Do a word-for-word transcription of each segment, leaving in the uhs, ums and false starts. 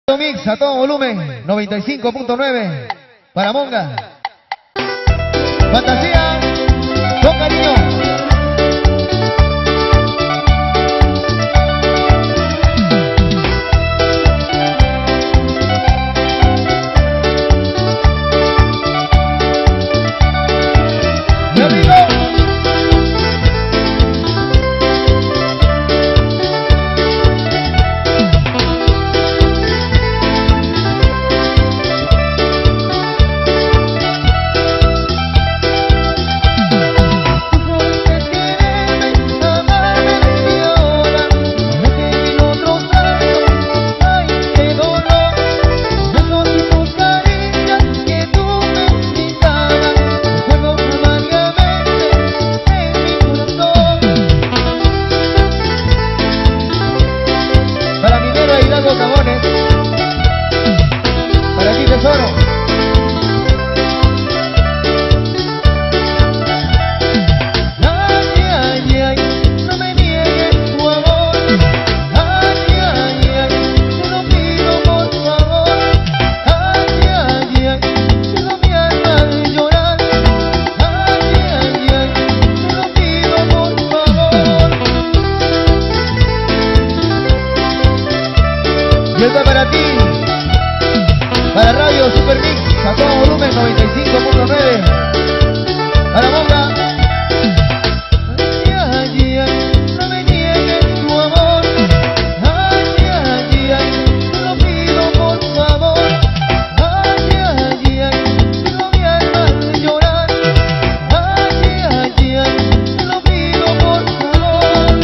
Mix a todo volumen, noventa y cinco punto nueve para Monga. Fantasía, con cariño. Mi amigo. Cabones, para ti tesoro. Ay, ay, ay, no me niegues tu amor. Ay, ay, ay, te lo pido por favor. Ay, ay, ay, tengo mi alma de llorar. Ay, ay, ay, te lo pido por favor. Y esta para ti, para Radio Super Mix, a todo volumen, noventa y cinco punto nueve, para Monga. Ay, ay, ay, no me niegues tu amor. Ay, ay, ay, te lo pido por favor. Ay, ay, ay, tengo mi alma de llorar. Ay, ay, ay, te lo pido por favor.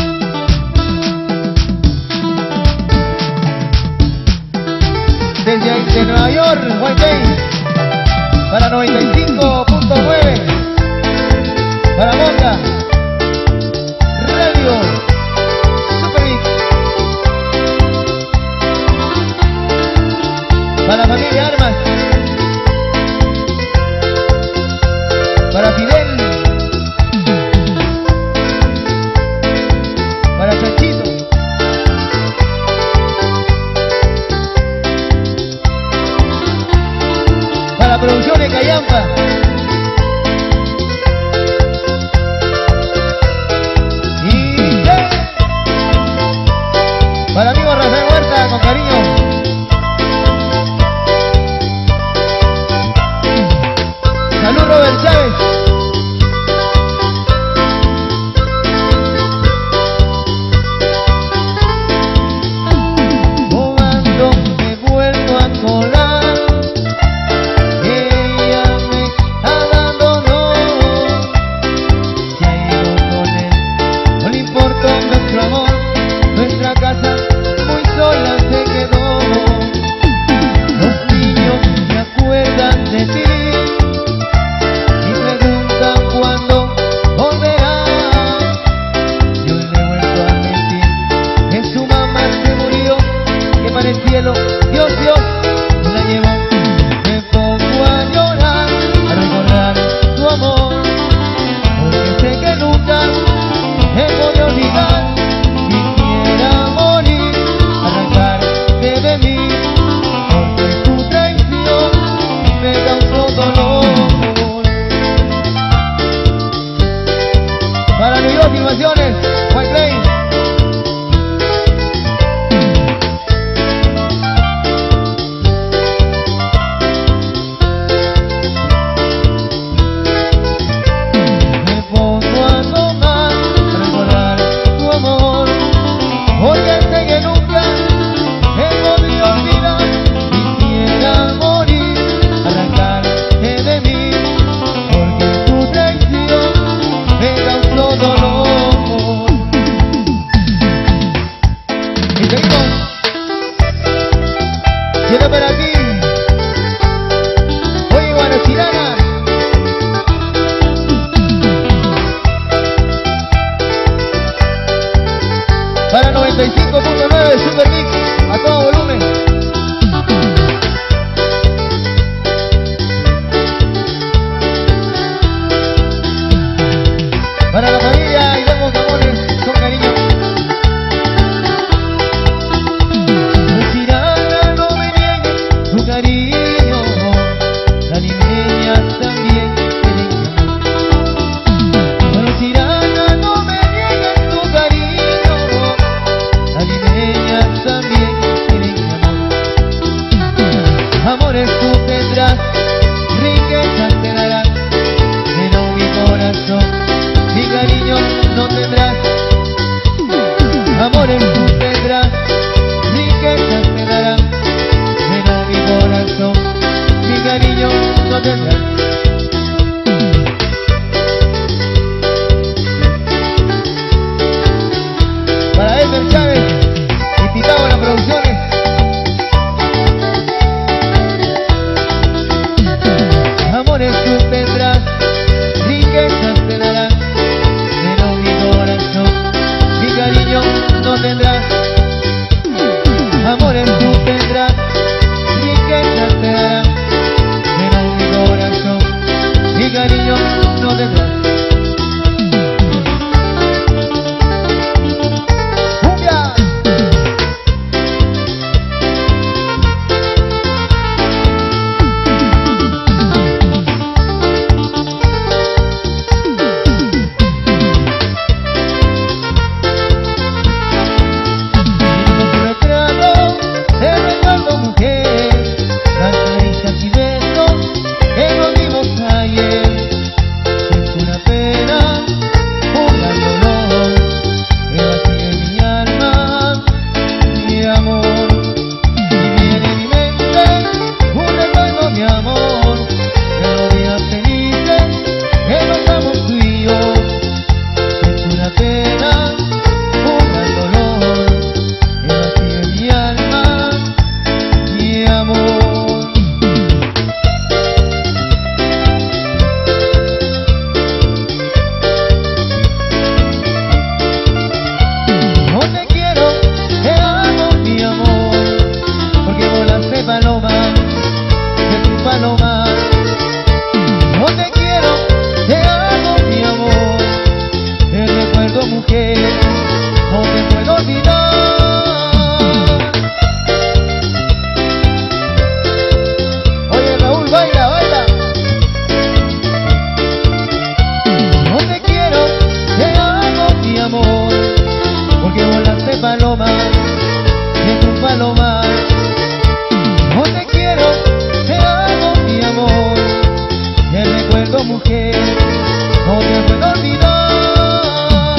Desde ahí de Nueva York, White Day, para noventa y cinco punto nueve, para Monga, Radio Super Mix, para familia Armas, para Fidel, para Chanchito, para Producciones Cayampa, y yeah, para amigo Rafael Huerta, con cariño. Salud Robert Chávez. Tomando me vuelvo a colar. Nuestra casa muy sola se quedó. Los niños se acuerdan de ti y preguntan cuándo volverás. Yo le he vuelto a mentir que su mamá se murió, que para el cielo Dios Dios se la llevó. Me pongo a llorar, a recordar tu amor, porque sé que nunca he podido olvidar. Para New York Filmaciones, White Lane. Me pongo a tomar, a recordar tu amor, porque sé que nunca he podido olvidar. Quisiera morir, arrancarte de mí, porque tu traición me causó dolor. Y seguimos. Quiero ver aquí. Oye, Guanachirana. Para noventa y cinco punto nueve Super Mix, a todo volumen. Para la familia y vemos Cabones, con cariño. Tirana no tendrás. Para Edgar Chávez y Pitágoras Producciones. Amores tú tendrás, riquezas te darán, pero mi corazón, mi cariño no tendrás. Amores tú tendrás, riquezas te darán, pero mi corazón, mi cariño no tendrás. Paloma, en un palomar, no te quiero, te amo mi amor, te recuerdo mujer, no te puedo olvidar.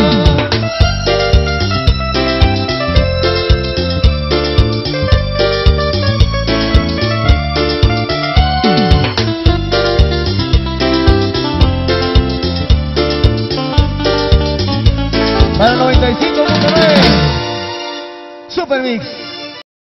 Para noventa y cinco punto nueve Super Mix.